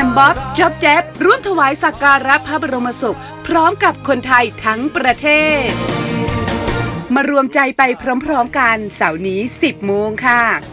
บ๊อบจ๊อบแจ๊บร่วมถวายสักการะพระบรมศพพร้อมกับคนไทยทั้งประเทศมารวมใจไปพร้อมๆกันเสาร์นี้ 10 โมงค่ะ